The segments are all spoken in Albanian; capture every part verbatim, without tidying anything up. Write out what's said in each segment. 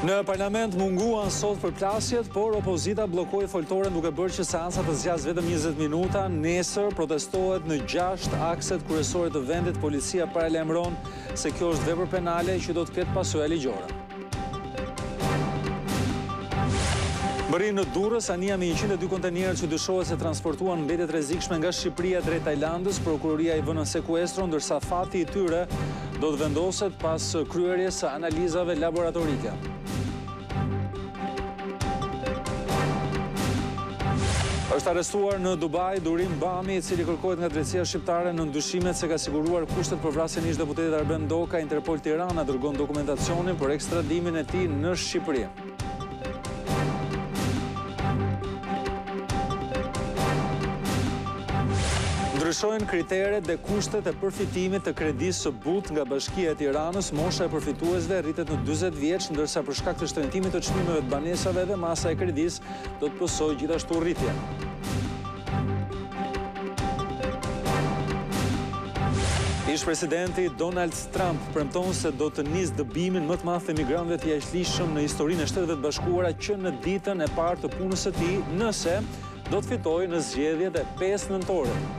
Në parlament munguan sot përplasjet, por opozita bllokoi foltoren duke bërë që seanca të zgjasë vetëm njëzet minuta. Nesër protestohet në gjashtë akset kryesore të vendit. Policia paralajmëron se kjo është vepër penale që do të ketë pasojë ligjore. Bëri në Durrës, anija me njëqind e dy kontenerë që dyshohet se transportuan mbetjet rrezikshme nga Shqipëria drejt Tajlandës. Prokuroria i vënë në sekuestro, ndërsa fati i tyre do të vendoset pas kryerjes së analizave laboratorike. Është arrestuar në Dubai Durim Bami, i cili kërkohet nga drejtësia shqiptare në ndyshimet se ka siguruar kushtet për vrasjen e ish-deputetit Arben Doka. Interpol Tirana dërgon dokumentacionin për ekstradimin e tij në Shqipëri. Ndryshojnë kriteret dhe kushtet e përfitimit të kredisë së butë nga Bashkia e Tiranës. Mosha e përfituesve rritet në dyzet vjeç, ndërsa për shkak të shtrëngimit të çmimeve të banesave dhe masa e kredisë do të pësojë gjithashtu rritje. Ish-presidenti Donald Trump premton se do të nisë dëbimin më të madh të emigrantëve të jashtëligjshëm në historinë e Shteteve të Bashkuara që në ditën e parë të punës së tij, nëse do të fitojë në zgjedhjet e pesë nëntorit.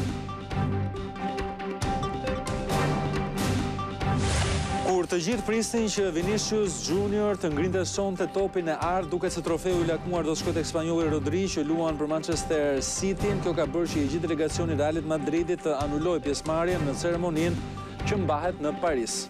Kur të gjithë prisnin që Vinicius Junior të ngrinte sonte topin e art, duket se trofeu i lakmuar do të shkojë tek spanjolli Rodri që luan për Manchester City. Kjo ka bërë që i gjithë delegacioni i Realit Madridit të anulojë pjesëmarrjen në ceremoninë që mbahet në Paris.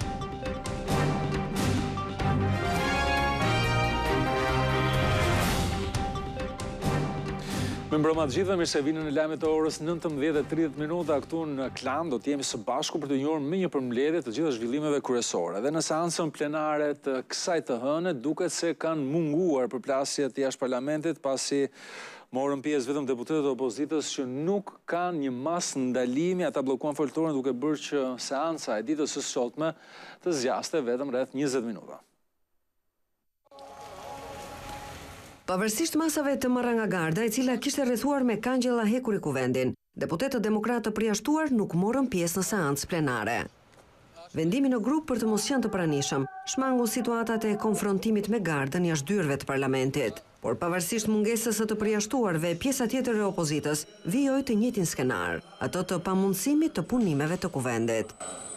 Me mbroma të gjithëve, mirë se vini në lajmet e orës nëntëmbëdhjetë e tridhjetë minuta këtu në Klan. Do të jemi së bashku për të njohur më një përmbledhje të gjitha zhvillimeve kryesore. Dhe në seancën plenare të kësaj të hënë, duket se kanë munguar përplasjet jashtë parlamentit, pasi morën pjesë vetëm deputetët e opozitës që nuk kanë një mas ndalimi. Ata bllokuan foltoren duke bërë që seanca e ditës së sotme të zgjaste vetëm rreth njëzet minuta. Pavarësisht masave të marra nga garda, e cila kishte rrethuar me kangjella hekur i kuvendin, deputetët demokratë të përjashtuar nuk morën pjesë në seancë plenare. Vendimi në grup për të mos qenë të pranishëm shmangu situatat e konfrontimit me gardën jashtë dyrëve të parlamentit. Por pavarësisht mungesës së të përjashtuarve, pjesa tjetër e opozitës vijoi të njëjtin skenar, ato të pamundësimit të punimeve të kuvendit.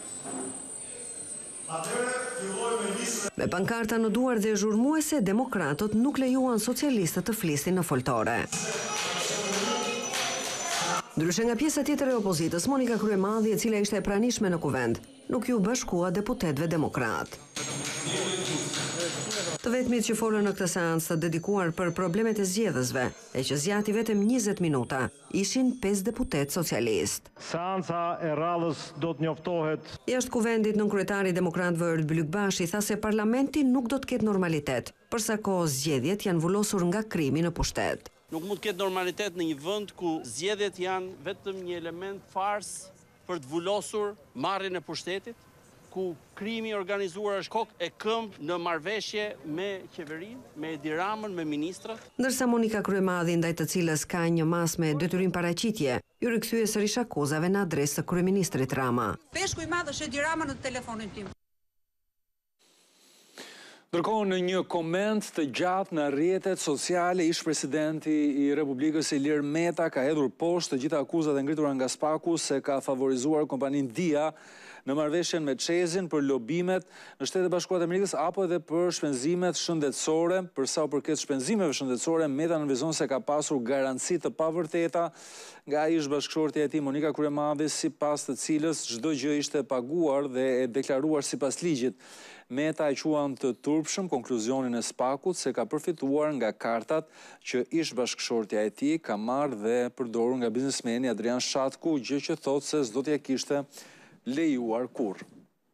Me pankarta në duar dhe zhurmuese, demokratët nuk lejuan socialistët të flisnin në foltore. Ndryshe nga pjesa tjetër e opozitës, Monika Kryemadhi, e cila ishte e pranishme në kuvend, nuk ju bashkua deputetëve demokrat. Të vetmit që folën në këtë seancë të dedikuar për problemet e zgjedhësve, e që zgjati vetëm njëzet minuta, ishin pesë deputet socialist. Seanca e radhës do të njoftohet. Jashtë kuvendit, nënkryetari i demokratëve Erd Bylykbashi tha se parlamenti nuk do të ketë normalitet, përsa kohë zgjedhjet janë vullosur nga krimi në pushtet. Nuk mund të ketë normalitet në një vend ku zgjedhjet janë vetëm një element fars për të vullosur marrjen e pushtetit, ku krimi organizuar është kokë e këmbë në marrëveshje me qeverinë, me Edi Ramën, me ministrat. Ndërsa Monika Kryemadhi, ndaj të cilës ka një mas me detyrim paraqitje, ju rikthye sërish akuzave në adresë të kryeministrit Rama. Peshku i madh është Edi Rama në telefonin tim. Ndërkohë, në një koment të gjatë në rrjetet sociale, ish-presidenti i Republikës Ilir Meta ka hedhur poshtë të gjitha akuzat e ngritura nga Spaku se ka favorizuar kompaninë Dia në marrëveshjen me Çezin për lobimet në Shtetet e Bashkuara të Amerikës apo edhe për shpenzimet shëndetësore. Për sa u përket shpenzimeve shëndetësore, Meta nënvizon se ka pasur garanci të pavërteta nga ish-bashkëshortja e tij Monika Kryemadhi, sipas të cilës çdo gjë ishte paguar dhe e deklaruar sipas ligjit. Meta e quan të turpshëm konkluzionin e Spakut se ka përfituar nga kartat që ish-bashkëshortja e tij ka marrë dhe përdorur nga biznesmeni Adrian Shatku, gjë që thotë se s'do t'ja kishte lejuar kur.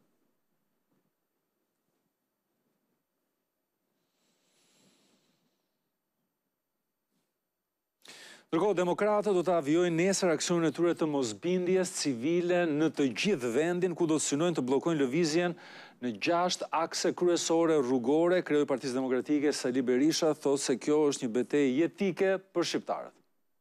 Ndërkohë, demokratët do të avijojnë nesër aksionin e tyre të mosbindjes civile në të gjithë vendin, ku do të synojnë të bllokojnë lëvizjen në gjashtë akse kryesore rrugore. Kreu i Partisë Demokratike Sali Berisha thotë se kjo është një betejë jetike për shqiptarët.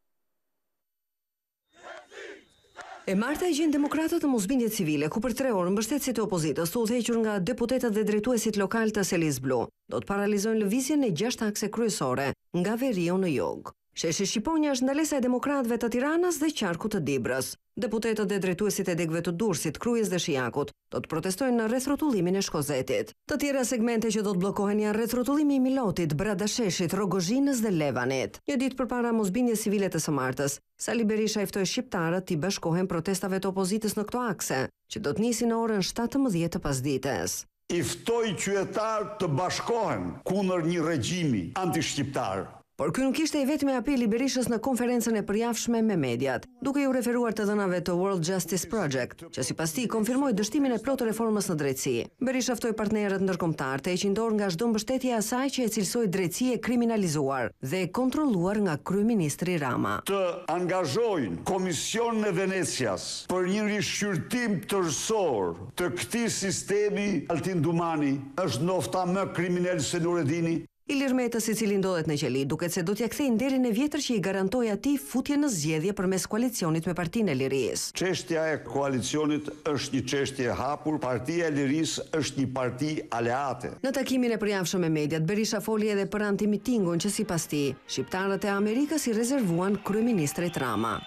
E marta e gjen demokratët të mosbindje civile, ku për tre orë mbështetësit e opozitës të udhëhequr nga deputetët dhe drejtuesit lokal të Selis Blu. do të paralizojnë lëvizjen e gjashtë akse kryesore nga Veriu në jug. Sheshi Shqiponja është ndalesa e demokratëve të Tiranës dhe qarku të Dibrës. Deputetët dhe drejtuesit e degëve të Durrësit, Krujës dhe Shijakut do të protestojnë në rreth rrotullimin e Shkozetit. Të tjera segmente që do të bllokohen janë rreth rrotullimi i Milotit, Bradasheshit, Rogozhinës dhe Levanit. Një ditë përpara mosbindjes civile të së martës, Sali Berisha i ftoi shqiptarët të bashkohen protestave të opozitës në këto akse, që do të nisin në orën shtatëmbëdhjetë të pasdites. I ftoi qytetarë të bashkohen kundër një regjimi antishqiptar. Por ky nuk ishte i vetmi apel i Berishës në konferencën e përjavshme me mediat, duke ju referuar të dhënave të World Justice Project, që sipas tij konfirmoi dështimin e plotë reformës në drejtësi. Berisha ftoi partnerët ndërkombëtar të heqin dorë nga çdo mbështetje e asaj që e cilësoi drejtësi e kriminalizuar dhe e kontrolluar nga kryeministri Rama. Të angazhojnë Komisionin e Venecias për një rishqyrtim tërësor të këtij sistemi. Altin Dumani është nofta më kriminal se Nureddini. Ilir Metës, i cili ndodhet në qeli, duket se do t'ja kthejë nderin e vjetër që i garantoi atij futje në zgjedhje përmes koalicionit me Partinë e Lirisë. Çështja e koalicionit është një çështje e hapur, Partia e Lirisë është një parti aleate. Në takimin e përjavshëm me mediat, Berisha foli edhe për antimitingun që sipas tij, shqiptarët e Amerikës i rezervuan kryeministrit Rama.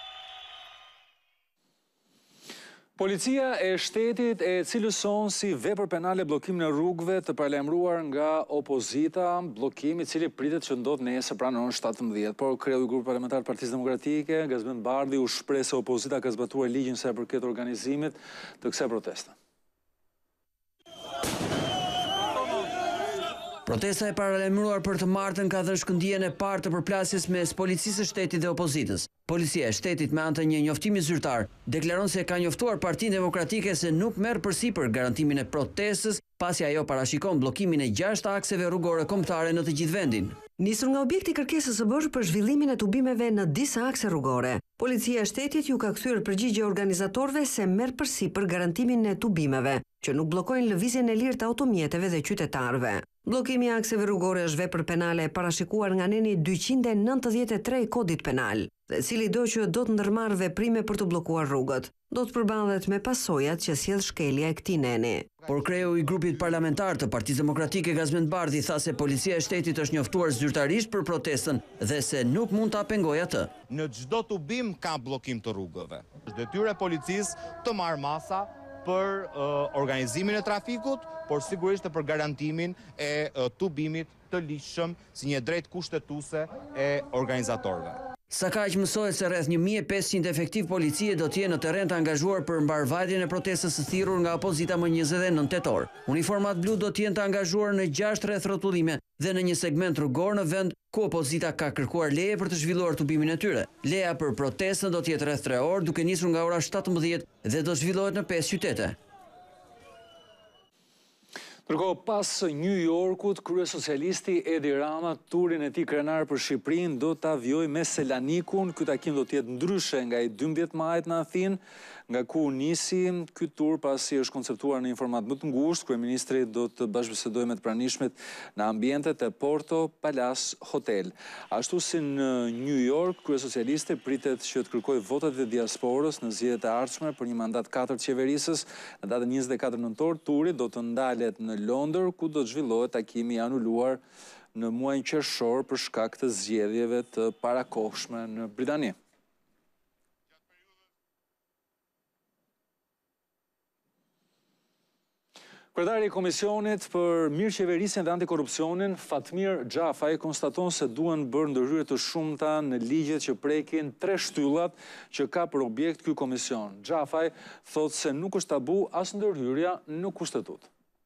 Policia e shtetit e cilëson si vepër penale bllokimin e rrugëve të paralajmëruar nga opozita, bllokim i cili pritet që ndodh nesër pranë orës shtatëmbëdhjetë, por kreu i grupit parlamentar të Partisë Demokratike, Gazmend Bardhi, u shpreh se opozita ka zbatuar ligjin sa i përket organizimit të kësaj proteste. Protesta e paralajmëruar për të martën ka dhënë shkëndijën e parë të përplasjes mes policisë së shtetit dhe opozitës. Policia e shtetit me anë të një njoftimi zyrtar deklaron se ka njoftuar Partinë Demokratike se nuk merr përsipër garantimin e protestës, pasi ajo parashikon bllokimin e gjashtë akseve rrugore kombëtare në të gjithë vendin. Nisur nga objekti kërkesës së bërë për zhvillimin e tubimeve në disa akse rrugore, Policia e shtetit ju ka kthyer përgjigje organizatorëve se merr përsipër garantimin e tubimeve, që nuk bllokojnë lëvizjen e lirë të automjeteve dhe qytetarëve. Bllokimi i akseve rrugore është vepër penale e parashikuar nga neni dyqind e nëntëdhjetë e tre i Kodit Penal, dhe cili do që do të ndërmarrë veprime për të bllokuar rrugët, do të përballet me pasojat që sjell shkelja e këtij neni. Por kreu i grupit parlamentar të Partisë Demokratike Gazmend Bardhi tha se policia e shtetit është njoftuar zyrtarisht për protestën dhe se nuk mund ta pengojë atë. Në çdo tubim ka bllokim të rrugëve. Është detyrë e policisë të marrë masa për uh, organizimin e trafikut, por sigurisht për garantimin e uh, tubimit të ligjshëm si një drejtë kushtetuese e organizatorëve. Sa kaq mësohet se rreth një mijë e pesëqind efektiv policie do të jenë në terren të angazhuar për mbarvajtjen e protestës së thirrur nga opozita më njëzet e nëntë tetor. Uniformat blu do të jenë të angazhuar në gjashtë rreth rrotullime dhe në një segment rrugor në vend ku opozita ka kërkuar leje për të zhvilluar tubimin e tyre. Leja për protestën do të jetë rreth tre orë, duke nisur nga ora shtatëmbëdhjetë dhe do zhvillohet në pesë qytete. Ndërkohë, pas New Yorkut, kryesocialisti Edi Rama turin e tij krenar për Shqipërinë do ta vijojë me Selanikun. Ky takim do të jetë ndryshe nga i dymbëdhjetë majit në Athinë, nga ku nisi ky tur pasi është konceptuar në një format më të ngushtë. Kryeministri do të bashkëbisedojë me të pranishmit në ambientet e Porto Palace Hotel. Ashtu si në New York, kryesocialisti pritet që të kërkojë votat e diasporës në zgjedhjet e ardhshme për një mandat katër të qeverisës. Në datën njëzet e katër nëntor, turi do të ndalet në Londër, ku do të zhvillohet takimi i anuluar në muajin qershor për shkak të zgjedhjeve të parakohshme në Britani. Kryetari i Komisionit për Mirëqeverisjen dhe Antikorrupsionin, Fatmir Xhafaj, konstaton se duhen bërë ndërhyrje të shumta në ligjet që prekin tre shtyllat që ka për objekt ky komision. Xhafaj thotë se nuk është tabu as ndërhyrja në kushtetut.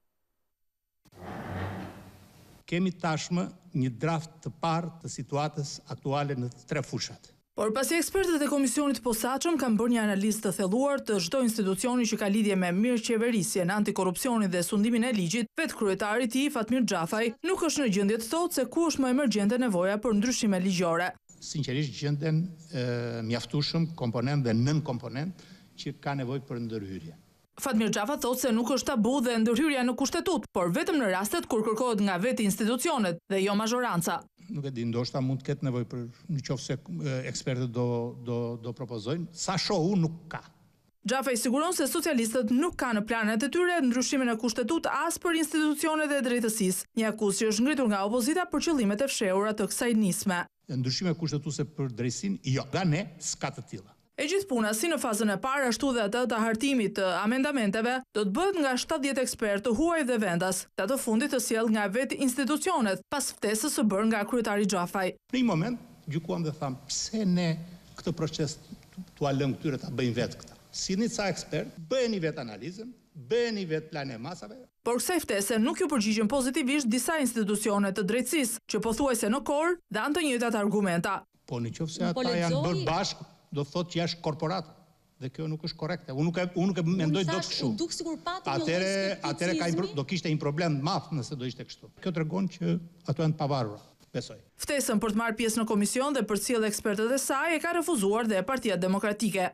Kemi tashmë një draft të parë të situatës aktuale në tre fushat. Por pasi ekspertët e komisionit posaçëm kanë bërë një analizë të thelluar të çdo institucioni që ka lidhje me mirëqeverisjen, antikorrupsionin dhe sundimin e ligjit, vetë kryetari i tij, Fatmir Xhafaj, nuk është në gjendje të thotë se ku është më emergjente nevoja për ndryshime ligjore. Sinqerisht gjenden mjaftueshëm komponent dhe nën komponent që ka nevojë për ndërhyrje. Fatmir Xhafaj thotë se nuk është tabu dhe ndërhyrja në kushtetut, por vetëm në rastet kur kërkohet nga vetë institucionet dhe jo mazhoranca. Nuk e di, ndoshta mund të ketë nevojë për në qoftë se ekspertët do do do propozojnë, sa shohu nuk ka. Gjafaj siguron se socialistët nuk kanë në planet e tyre ndryshimin e kushtetut as për institucionet e drejtësisë, një akuzë që është ngritur nga opozita për qëllimet e fshehura të kësaj nisme. Ndryshime kushtetuese për drejtësinë, jo, nga ne s'ka të tilla. E gjithë puna, si në fazën e parë, ashtu dhe atë të hartimit të amendamenteve, do të bëhet nga shtatëdhjetë ekspertë të huaj dhe vendas, të të fundit të sjell nga vetë institucionet, pas ftesës së bërë nga kryetari Gjafaj. Në një moment, gjykuam dhe tham, pse ne këtë proces t'ua lëmë këtyre ta bëjnë vetë këta? Si një ca ekspert, bëheni vetë analizën, bëheni vetë plan e masave. Por kësaj ftese nuk ju përgjigjen pozitivisht disa institucione të drejtësisë, që pothuajse në korë dhanë të njëjtat argumenta. Po në qoftë se ata janë bërë bashkë, do thotë që është korporat, dhe kjo nuk është korrekte. Unë nuk e, unë nuk e mendoj dot kështu. Atëre, atëre ka do kishte një problem madh nëse do ishte kështu. Kjo tregon që ato janë të pavarura, besoj. Ftesën për të marrë pjesë në komision dhe për të sjellë ekspertët e saj e ka refuzuar dhe Partia Demokratike.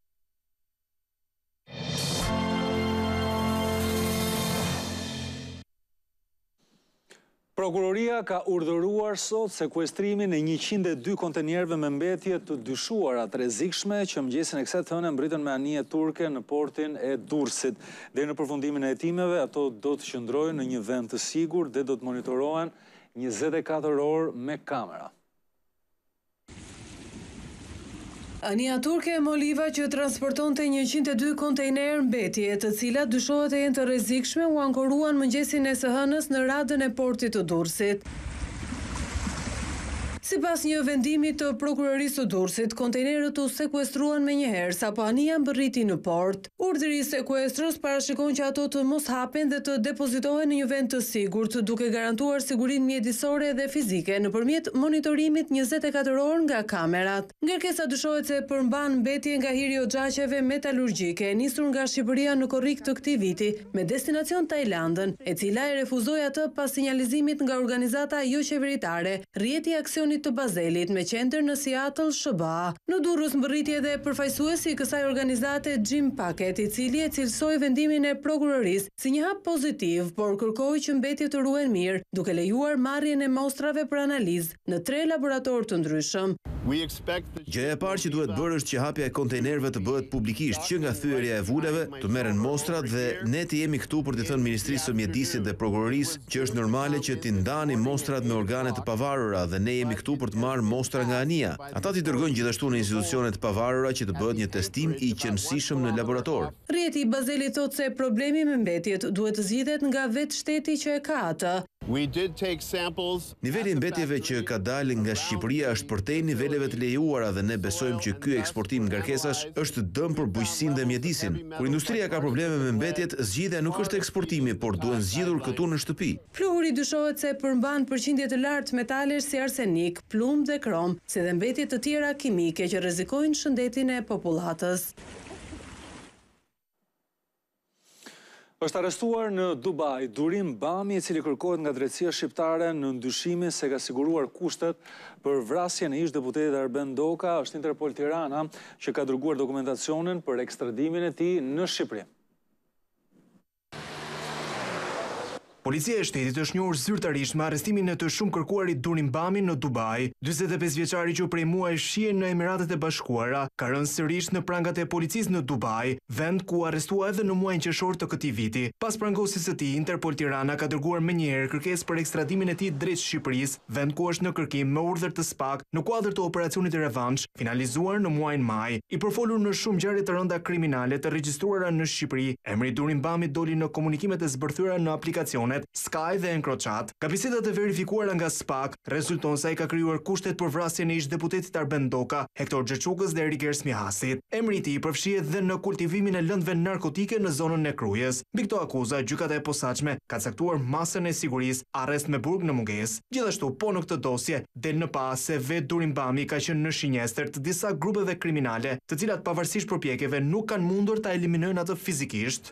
Prokuroria ka urdhëruar sot sekuestrimin e njëqind e dy kontenierëve me mbetje të dyshuara të rrezikshme që mëngjesin e kësaj thënie mbritën me anije turke në portin e Durrësit. Deri në përfundimin e hetimeve, ato do të qëndrojnë në një vend të sigurt dhe do të monitorohen njëzet e katër orë me kamera. Anija turke e Moliva që transportonte njëqind e dy kontejnerë mbetje, të cilat dyshohet e jenë të rrezikshme, u ankoruan mëngjesin e së hënës në radhën e portit të Durrësit. Sipas një vendimi të prokurorisë të Durrësit, kontejnerët u sekuestruan me njëherë sapo anija mbërriti në port. Urdhri i sekuestrës parashikon që ato të mos hapen dhe të depozitohen në një vend të sigurt, duke garantuar sigurinë mjedisore dhe fizike nëpërmjet monitorimit njëzet e katër orë nga kamerat. Ngarkesa dyshohet se përmban mbetje nga hiri oxhaqeve metalurgjike e nisur nga Shqipëria në korrik të këtij viti me destinacion Tajlandën, e cila e refuzoi atë pas sinjalizimit nga organizata jo qeveritare, Rrjeti i Aksionit të Bazelit me qendër në Seattle, S B A. Në Durrës mbërriti edhe përfaqësuesi i kësaj organizate Jim Packet, i cili e cilësoi vendimin e prokurorisë si një hap pozitiv, por kërkoi që mbetjet të ruhen mirë, duke lejuar marrjen e mostrave për analizë në tre laboratorë të ndryshëm. Gjëja e parë që duhet bërë është që hapja e kontejnerëve të bëhet publikisht, që nga thyerja e vuleve të merren mostrat dhe ne të jemi këtu për të thënë Ministrisë së Mjedisit dhe Prokurorisë që është normale që t'i ndani mostrat me organe të pavarura dhe ne jemi këtu për të marrë mostra nga anija. Ata t'i dërgojnë gjithashtu në institucione të pavarura që të bëhet një testim i qëndësishëm në laborator. Rrjeti i Bazelit thotë se problemi me mbetjet duhet të zgjidhet nga vetë shteti që e ka atë. Niveli i mbetjeve që ka dalë nga Shqipëria është përtej niveleve të lejuara dhe ne besojmë që ky eksportim ngarkesash është dëm për bujqësinë dhe mjedisin. Kur industria ka probleme me mbetjet, zgjidhja nuk është eksportimi, por duhen zgjidhur këtu në shtëpi. Fluhuri dyshohet se përmban përqindje të lartë metalesh si arsenik, plumb dhe krom, si dhe mbetje të tjera kimike që rrezikojnë shëndetin e popullatës. Është arrestuar në Dubai Durim Bami, i cili kërkohet nga drejtësia shqiptare në ndyshimin se ka siguruar kushtet për vrasjen e ish-deputetit Arben Doka. Është Interpol Tirana që ka dërguar dokumentacionin për ekstradimin e tij në Shqipëri. Policia e shtetit është njohur zyrtarisht me arrestimin e të shumë kërkuarit Durim Bami në Dubai. dyzet e pesë vjeçari që prej muaj shihen në Emiratet e Bashkuara ka rënë sërish në prangat e policisë në Dubai, vend ku arrestua edhe në muajin qershor të këtij viti. Pas prangosjes së tij, Interpol Tirana ka dërguar menjëherë kërkesë për ekstradimin e tij drejt Shqipërisë, vend ku është në kërkim me urdhër të S P A K në kuadër të operacionit revansh, finalizuar në muajin maj. I përfolur në shumë ngjarje të rënda kriminale të regjistruara në Shqipëri, emri Durim Bami doli në komunikimet e zbërthyera në aplikacione Sky dhe Encrochat. Nga bisedat e verifikuara nga S P A K, rezulton se ai ka krijuar kushtet për vrasjen e ish-deputetit Arben Doka, Hektor Xhexhukës dhe Eriger Smihasit. Emri i tij përfshihet dhe në kultivimin e lëndëve narkotike në zonën e Krujës. Mbi këto akuza, gjykata e posaçme ka caktuar masën e sigurisë, arrest me burg në mungesë. Gjithashtu, po në këtë dosje, del në pa se vetë Durim Bami ka qenë në shinjestër të disa grupeve kriminale, të cilat pavarësisht përpjekjeve nuk kanë mundur ta eliminojnë atë fizikisht.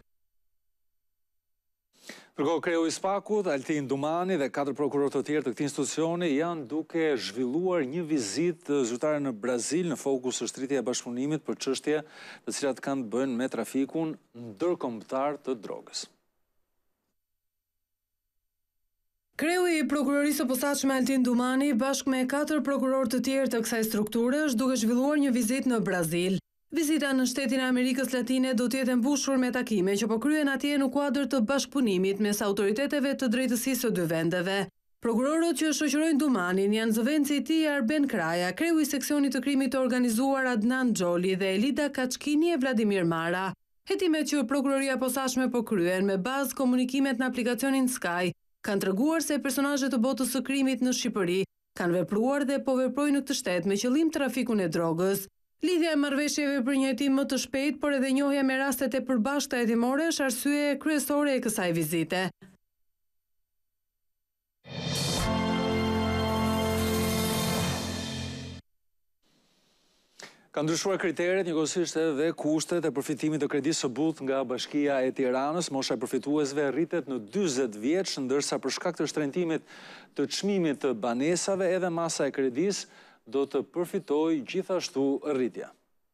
Ndërkohë, kreu i S P A K-ut, Altin Dumani dhe katër prokurorë të tjerë të këtij institucioni janë duke zhvilluar një vizitë zyrtare në Brazil në fokus është rritja e bashkëpunimit për çështje të cilat kanë të bëjnë me trafikun ndërkombëtar të drogës. Kreu i prokurorisë së posaçme Altin Dumani bashkë me katër prokurorë të tjerë të kësaj strukture është duke zhvilluar një vizitë në Brazil. Vizita në shtetin e Amerikës Latine do të jetë mbushur me takime që po kryen atje në kuadër të bashkëpunimit mes autoriteteve të drejtësisë së dy vendeve. Prokurorët që shoqërojnë Dumanin janë zëvendësi i tij Arben Kraja, kreu i seksionit të krimit të organizuar Adnan Xholi dhe Elida Kaçkini e Vladimir Mara. Hetimet që prokuroria posaçme po kryen me bazë komunikimet në aplikacionin Sky kanë treguar se personazhet të botës së krimit në Shqipëri kanë vepruar dhe po veprojnë në këtë shtet me qëllim trafikun e drogës. Lidhja e marrëveshjeve për një hetim më të shpejt, por edhe njohja me rastet e përbashkëta hetimore është arsye kryesore e kësaj vizite. Ka ndryshuar kriteret, njëkohësisht edhe kushtet e përfitimit të kredisë së butë nga Bashkia e Tiranës. Mosha e përfituesve rritet në dyzet vjeç, ndërsa për shkak të shtrëngimit të çmimit të banesave edhe masa e kredisë do të përfitojë gjithashtu rritja.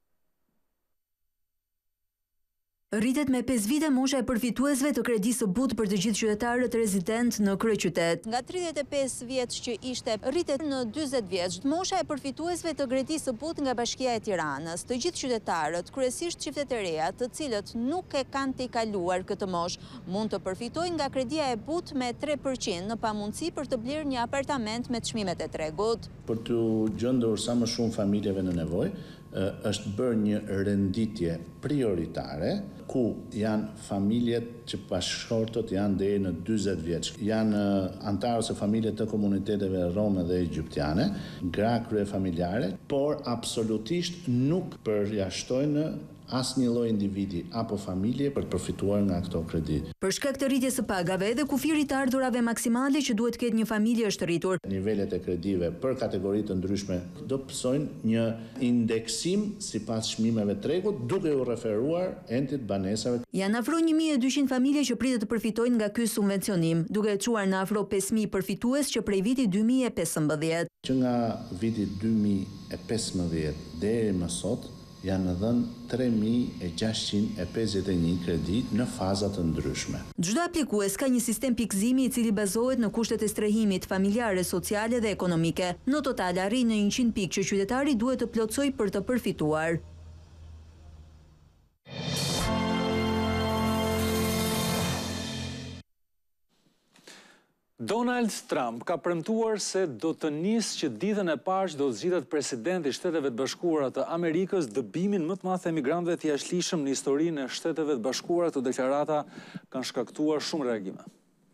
Rritet me pesë vite mosha e përfituesve të kredisë së butë për të gjithë qytetarët rezident në kryeqytet. Nga tridhjetë e pesë vjeç që ishte, rritet në dyzet vjeç. Mosha e përfituesve të kredisë së butë nga Bashkia e Tiranës. Të gjithë qytetarët, kryesisht çiftet e reja, të cilët nuk e kanë të kaluar këtë moshë, mund të përfitojnë nga kredia e butë me tre përqind në pamundësi për të blerë një apartament me çmimet e tregut. Për të gjendur sa më shumë familjeve në nevojë, është bërë një renditje prioritare ku janë familjet që bashkëshortët janë deri në dyzet vjeç. Janë antarë ose familje të komuniteteve rome dhe egjiptiane, gra kryefamiljare, por absolutisht nuk përjashtojnë asnjë lloj individi apo familje për të përfituar nga këto kredi. Për shkak të rritjes së pagave dhe kufirit të ardhurave maksimale që duhet ketë një familje është rritur. Nivelet e kredive për kategori të ndryshme do pësojnë një indeksim sipas çmimeve tregut, duke u referuar entit banesave. Janë afro një mijë e dyqind familje që pritet të përfitojnë nga ky subvencionim, duke çuar në afro pesë mijë përfitues që prej vitit dy mijë e pesëmbëdhjetë. Që nga viti dy mijë e pesëmbëdhjetë deri më sot janë dhënë tre mijë e gjashtëqind e pesëdhjetë e një kredi në faza të ndryshme. Çdo aplikues ka një sistem pikëzimi i cili bazohet në kushtet e strehimit familjare, sociale dhe ekonomike. Në total arrin në njëqind pikë që qytetari duhet të plotësojë për të përfituar. Donald Trump ka premtuar se do të nisë që ditën e parë që do të zgjidhet presidenti i Shteteve të Bashkuara të Amerikës dëbimin më të madh të emigrantëve të jashtëligjshëm në historinë e Shteteve të Bashkuara. Këto deklarata kanë shkaktuar shumë reagime.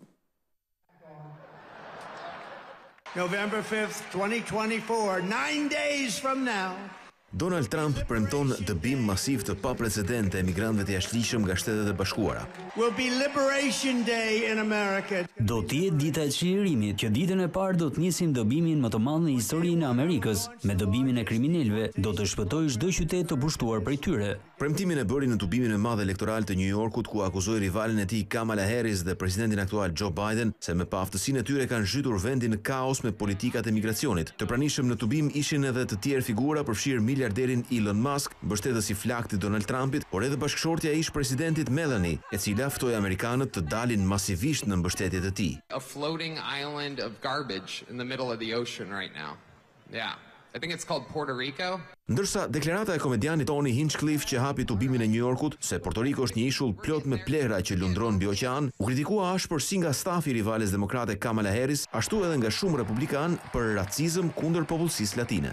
November fifth, twenty twenty-four, nine days from now. Donald Trump premton dëbim masiv të paprecedent të emigrantëve të jashtëligjshëm nga Shtetet e Bashkuara. Will be Liberation Day in America. Do të jetë dita e çlirimit, që ditën e parë do të nisim dëbimin më të madh në historinë e Amerikës. Me dëbimin e kriminalëve do të shpëtojë çdo qytet të pushtuar prej tyre. Premtimin e bëri në tubimin e madh elektoral të New Yorkut, ku akuzoi rivalin e tij Kamala Harris dhe presidentin aktual Joe Biden se me paaftësinë e tyre kanë zhytur vendin në kaos me politikat e migracionit. Të pranishëm në tubim ishin edhe të tjerë figura, përfshirë miliarderin Elon Musk, mbështetësi i flaktit Donald Trumpit, por edhe bashkëshortja e ish presidentit Melanie, e cila ftoi amerikanët të dalin masivisht në mbështetje të tij. A floating island of garbage in the middle of the ocean right now. Yeah. I think it's called Puerto Rico. Ndërsa deklarata e komedianit Tony Hinchcliffe që hapi tubimin e New Yorkut se Porto Rico është një ishull plot me plehra që lundron mbi oqean, u kritikua ashpër si nga stafi i rivales demokrate Kamala Harris, ashtu edhe nga shumë republikan për racizëm kundër popullsisë latine.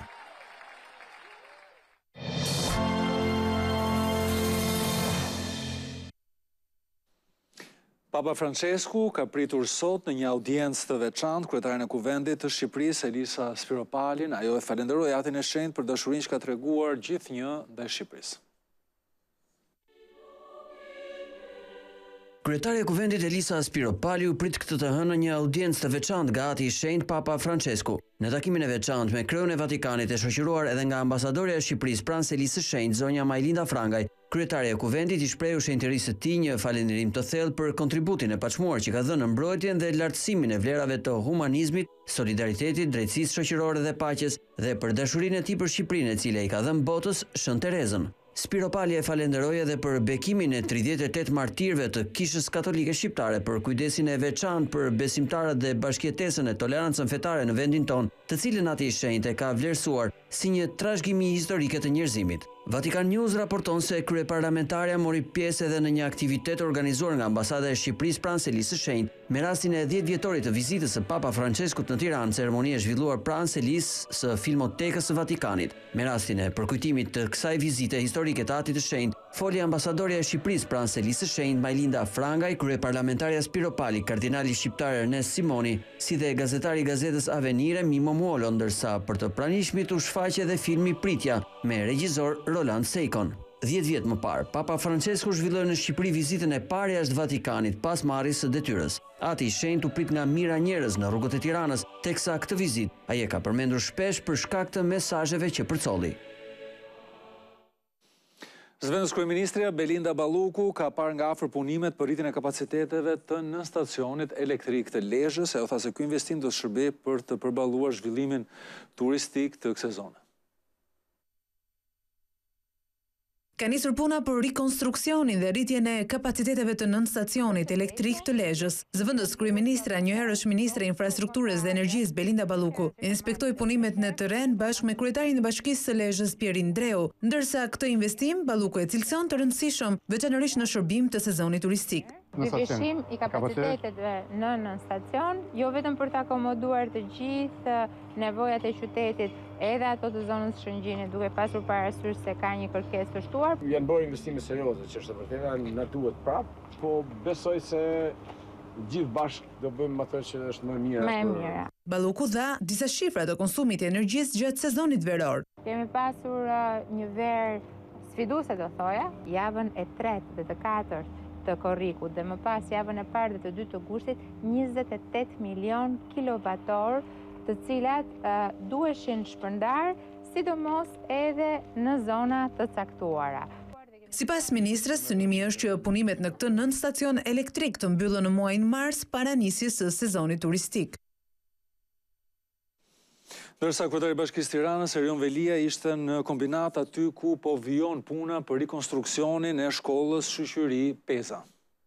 Papa Francesku ka pritur sot në një audiencë të veçantë kryetarin e Kuvendit të Shqipërisë Elisa Spiropalin. Ajo e falenderoi Atin e Shenjtë për dashurinë që ka treguar gjithnjë ndaj Shqipërisë. Kryetari e Kuvendit Elisa Spiropali u prit këtë të hënë në një audiencë të veçantë nga Ati i Shenjtë Papa Francesku. Në takimin e veçantë me kreun e Vatikanit e shoqëruar edhe nga ambasadorja e Shqipërisë pranë Selisë së Shenjtë, zonja Majlinda Frangaj, kryetari e Kuvendit i shprehu shenjtërisë së tij një falënderim të thellë për kontributin e paçmuar që ka dhënë në mbrojtjen dhe lartësimin e vlerave të humanizmit, solidaritetit, drejtësisë shoqërore dhe paqes dhe për dashurinë e tij për Shqipërinë, e cila i ka dhënë botës Shën Terezën. Spiropali e falenderoi edhe për bekimin e tridhjetë e tetë martirëve të Kishës Katolike Shqiptare, për kujdesin e veçantë për besimtarët dhe bashkëjetesën e tolerancën fetare në vendin tonë, të cilën Ati i Shenjtë e ka vlerësuar si një trashëgimi historike të njerëzimit. Vatikan News raporton se kryeparlamentarja mori pjesë edhe në një aktivitet organizuar nga Ambasada e Shqipërisë pranë Selisë së Shenjtë, me rastin e dhjetë vjetorit të vizitës së Papa Franceskut në Tiranë, ceremonia e zhvilluar pranë Selisë së Filmotekës së Vatikanit. Me rastin e përkujtimit të kësaj vizite historike të Atit të Shenjtë, foli ambasadorja e Shqipërisë pranë Selisë së Shenjtë, Majlinda Frangaj, kryeparlamentarja Spiro Pali, kardinali shqiptar Ernest Simoni, si dhe gazetari i gazetës Avenire Mimo Muolo, ndërsa për të pranishmit u shfaqe edhe filmi Pritja me regjisor Roland Seikon. dhjetë vjet më parë, Papa Francesku zhvilloi në Shqipëri vizitën e parë jashtë Vatikanit pas marrjes së detyrës. Ati i Shenjtë u prit nga mijëra njerëz në rrugët e Tiranës, teksa këtë vizitë ai e ka përmendur shpesh për shkak të mesazheve që përcolli. Zëvendës kryeministrja Belinda Balluku ka parë nga afër punimet për rritjen e kapaciteteve të nën stacionit elektrik të Lezhës, ajo tha se ky investim do të shërbejë për të përballuar zhvillimin turistik të kësaj zone. Ka nisur puna për rikonstruksionin dhe rritjen e kapaciteteve të nën stacionit elektrik të Lezhës. Zëvendës kryeministra, njëherë është ministre e infrastrukturës dhe energjisë Belinda Balluku, inspektoi punimet në terren bashkë me kryetarin e bashkisë së Lezhës Pierin Dreu, ndërsa këtë investim Balluku e cilëson të rëndësishëm, veçanërisht në shërbim të sezonit turistik. Dyshim i kapaciteteve në nën stacion, jo vetëm për të akomoduar të gjithë nevojat e qytetit, edhe ato të zonës Shëngjinit, duke pasur parasysh se ka një kërkesë të shtuar. Janë bërë investime serioze, që është e vërtetë, na duhet prapë, po besoj se gjithë bashkë do bëjmë atë që është më mirë. Më e mira. Balluku dha disa shifra të konsumit të energjisë gjatë sezonit veror. Kemi pasur një verë sfiduese, do thoja, javën e tretë dhe të katërt të korrikut dhe më pas javën e parë dhe të dytë të gushtit njëzet e tetë milion kilovator, të cilat uh, duheshin shpërndar, sidomos edhe në zona të caktuara. Sipas ministres, synimi është që punimet në këtë nën stacion elektrik të mbyllën në muajin mars para nisjes së sezonit turistik. Dërsa kryetari i Bashkisë Tiranës, Erion Velia, ishte në kombinat aty ku po vijon puna për rikonstruksionin e shkollës Shoqëri Peza.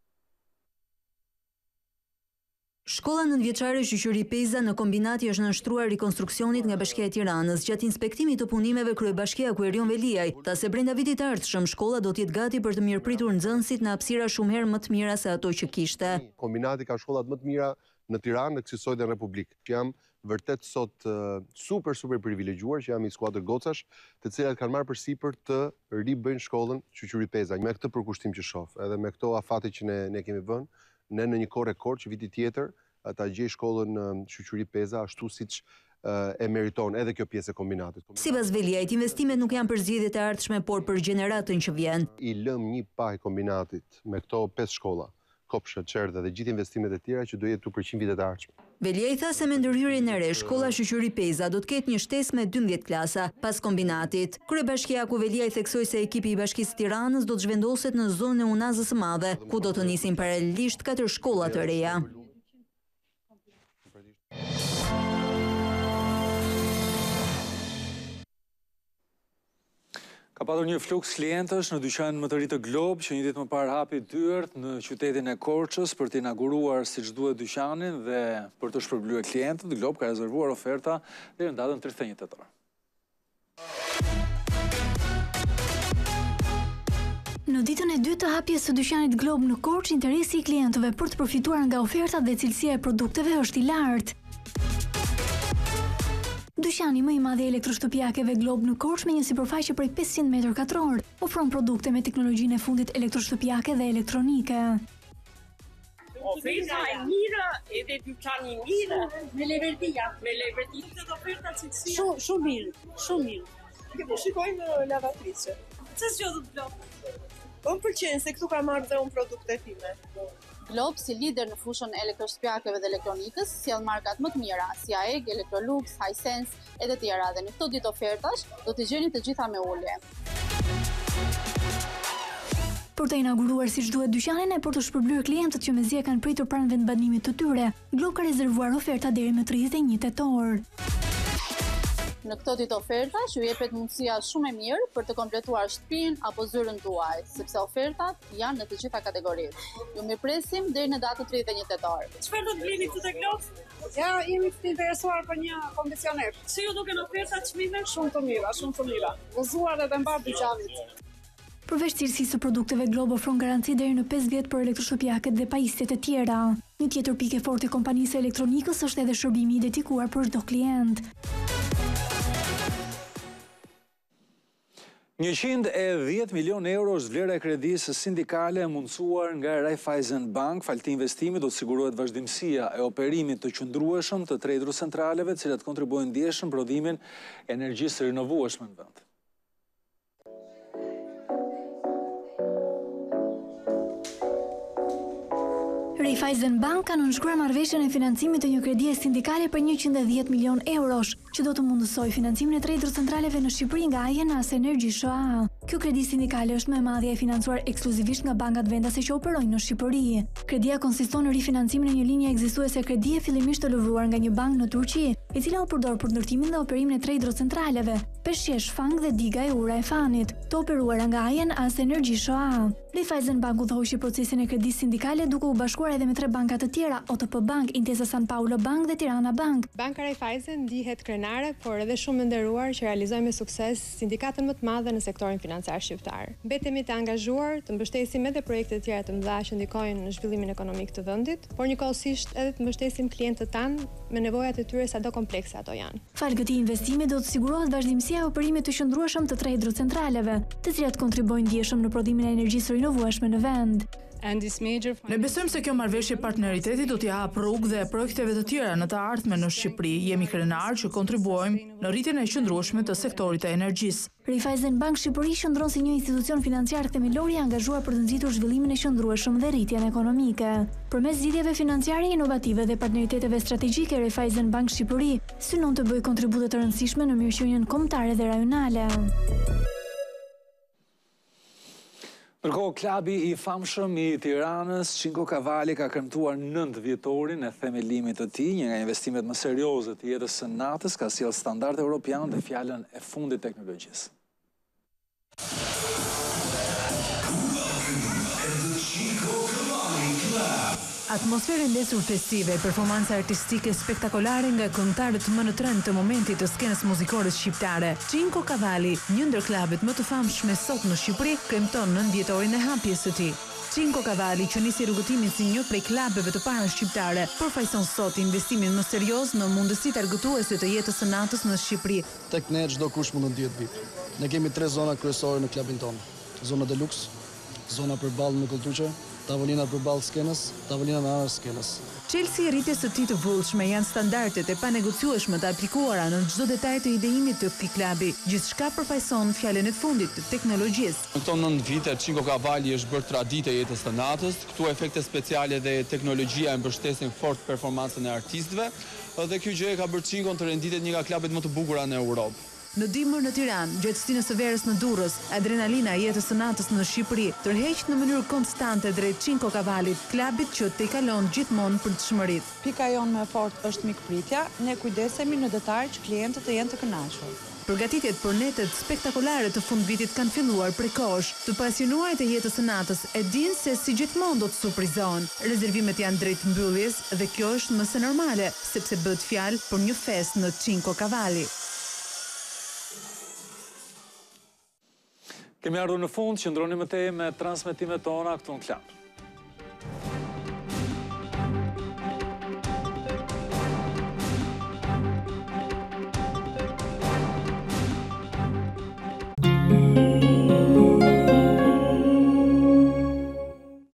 Shkolla nëntëvjeçare Shoqëri Peza në kombinati është nënshtruar rikonstruksionit nga Bashkia e Tiranës. Gjatë inspektimit të punimeve, kryebashkiaku Erion Veliaj tha se brenda vitit të ardhshëm shkolla do të jetë gati për të mirëpritur nxënësit në hapësira shumë herë më të mira se ato që kishte. Kombinati ka shkollat më të mira në Tiranë, në kësaj dhe në Republikë. Jam vërtet sot uh, super super privilegjuar që jam i skuadër gocash, të cilat kanë marrë përsipër të ribëjnë shkollën Shoqëri Peza. Me këtë përkushtim që shoh, edhe me këto afate që ne ne kemi vënë, ne në një kohë rekord që viti tjetër ta gjej shkollën Shoqëri Peza ashtu siç uh, e meriton edhe kjo pjesë e kombinatit. Sipas Veliajt, investimet nuk janë për zgjedhjet e ardhshme, por për gjeneratën që vjen. I lëm një paj kombinatit me këto pesë shkolla, kopshte, çerdhe dhe gjithë investimet e tjera që do jetë për qind vitet e ardhshme. Veliaj tha se me ndërhyrjen e re, shkolla Shoqëri Peza do të ketë një shtesë me dymbëdhjetë klasa pas kombinatit. Kryebashkiaku Veliaj theksoi se ekipi i Bashkisë Tiranës do të zhvendoset në zonën e Unazës së Madhe, ku do të nisin paralelisht katër shkolla të reja. Ka patur një fluks klientësh në dyqan më të ri të Glob, që një ditë më parë hapi dyert në qytetin e Korçës për të inauguruar siç duhet dyqanin dhe për të shpërblyer klientët. Glob ka rezervuar oferta deri në datën tridhjetë e një tetor. Në ditën e dytë të hapjes së dyqanit Glob në Korçë, interesi i klientëve për të përfituar nga ofertat dhe cilësia e produkteve është i lartë. Dyqani më i madh i elektroshtëpiakeve Glob në Korçë, me një sipërfaqe prej pesëqind metër katror, ofron produkte me teknologjinë e fundit elektroshtëpiake dhe elektronike. Oferta e mirë edhe dyqani i mirë me levertia, me levertia të oferta cilësia. Shumë shumë mirë, shumë mirë. Ne po shikojmë lavatrice. Ç'është zgjodhur Glob? Unë pëlqen se këtu ka marrë dhe unë produkte time. Glob, si lider në fushën e elektroshtëpiakeve dhe elektronikës, sjell markat më të mira, si A E G, Electrolux, Hisense e të tjera, dhe në këto ditë ofertash do të gjeni të gjitha me ulje. Për të inauguruar siç duhet dyqanin e për të shpërblyer klientët që mezi e kanë pritur pranë vendbanimit të tyre, Glob ka rezervuar oferta deri më tridhjetë e një tetor. Në këto ditë oferta që ju jepet mundësia shumë e mirë për të kompletuar shtëpinë apo zyrën tuaj, sepse ofertat janë në të gjitha kategoritë. Ju mirpresim deri në datën tridhjetë e një tetor. Çfarë do të blini këtu tek Lot? Ja, jemi të interesuar për një kondicioner. Si ju duken ofertat çmime? Shumë të mira, shumë të mira. Gëzuar edhe mbar dyqanit. Përveç cilësisë së produkteve Globo ofron garanci deri në pesë vjet për elektroshtëpiaket dhe pajisjet e tjera. Një tjetër pikë e fortë e kompanisë elektronikës është edhe shërbimi i dedikuar për çdo klient. njëqind e dhjetë milion euro është vlera e kredisë sindikale e mundësuar nga Raiffeisen Bank. Falti investimit do të sigurohet vazhdimësia e operimit të qëndrueshëm të tre hidrocentraleve, të cilat kontribuojnë ndjeshëm prodhimin e energjisë rinovueshme në vend. Raiffeisen Bank ka nënshkruar marrëveshjen e financimit të një kredie sindikale për njëqind e dhjetë milion eurosh, që do të mundësoj financimin e tre hidrocentraleve në Shqipëri nga Ajenas Energy S H A. Kjo kredi sindikale është më e madhja e financuar ekskluzivisht nga bankat vendase që operojnë në Shqipëri. Kredia konsiston në rifinancimin e një linje ekzistuese kredie fillimisht të lëvruar nga një bank në Turqi, e cila u përdor për ndërtimin dhe operimin e tre hidrocentraleve, Peshqesh Fang dhe Diga e Ura e Fanit, të operuara nga Ajenas Energy S H A. Raiffeisen Bank udhëhoqi procesin e kredisë sindikale duke u bashkuar edhe me tre banka të tjera, O T P Bank, Intesa San Paolo Bank dhe Tirana Bank. Banka Raiffeisen ndihet krenare, por edhe shumë e nderuar që realizojmë me sukses sindikatën më të madhe në sektorin financiar shqiptar. Mbetemi të angazhuar të mbështesim edhe projekte të tjera të mëdha që ndikojnë në zhvillimin ekonomik të vendit, por njëkohësisht edhe të mbështesim klientët tanë me nevojat e tyre sado komplekse ato janë. Fal këtij investimi do të sigurohet vazhdimësia e operimit të qëndrueshëm të tre hidrocentraleve, të cilat kontribuojnë ndjeshëm në prodhimin e energjisë rinovueshme në vend. Ne besojmë se kjo marrëveshje partneriteti do t'i hapë rrugë dhe projekteve të tjera në të ardhmen në Shqipëri. Jemi krenar që kontribuojmë në rritjen e qëndrueshme të sektorit të energjisë. Raiffeisen Bank Shqipëri qëndron si një institucion financiar themelor i angazhuar për të nxitur zhvillimin e qëndrueshëm dhe rritjen ekonomike. Përmes zgjidhjeve financiare inovative dhe partneriteteve strategjike, Raiffeisen Bank Shqipëri synon të bëjë kontribute të rëndësishme në mirëqenien kombëtare dhe rajonale. Ndërkohë, klabi i famshëm i Tiranës, Cinco Cavalli, ka kremtuar nëntë vjetorin e themelimit të tij. Një nga investimet më serioze të jetës së natës ka sjellë standard evropian dhe fjalën e fundit teknologjisë. Atmosferë ndesur festive, performanca artistike spektakolare nga këngëtarët më në trend të momentit të skenës muzikore shqiptare. Cinco Cavalli, një ndër klubet më të famshme sot në Shqipëri, kremton nëntë vjetorin e hapjes së tij. Cinco Cavalli, që nisi rrugëtimin si një prej klubeve të para shqiptare, përfaqëson sot investimin më serioz në mundësitë argëtuese të jetës së natës në Shqipëri. Tek ne çdo kush mund të ndihet V I P. Ne kemi tre zona kryesore në klubin tonë. Zona deluxe, zona përballë me kulturë, tavolina përballë skenës, tavolina në anë skenës. Çelësi i rritjes së tij të vullshme janë standardet e panegociueshme të aplikuara në çdo detaj të idejimit të këtij klubi. Gjithçka përfaqëson fjalën e fundit të teknologjisë. Në këto nëntë vite, Cinco Cavalli është bërë traditë e jetës së natës. Këtu efekte speciale dhe teknologjia e mbështesin fort performancën e artistëve, dhe kjo gjë e ka bërë Cinco të renditet një nga klubet më të bukura në Europë. Në dimër në Tiranë, gjatësinë së verës në Durrës, adrenalina e jetës së natës në Shqipëri, tërheq në mënyrë konstante drejt Cinco Cavallit, klubit që tejkalon gjithmonë për të çmërit. Pika jonë më e fortë është mikpritja, ne kujdesemi në detaj që klientët të jenë të kënaqur. Përgatitjet për netet spektakolare të fundvitit kanë filluar prekosh. Të pasionuarit e jetës së natës e dinë se si gjithmonë do të surprizohen. Rezervimet janë drejt mbylljes dhe kjo është më se normale, sepse bëhet fjalë për një festë në Cinco Cavalli. Kemi ardhur në fund, qëndroni më tej me transmetimet tona këtu në Klan.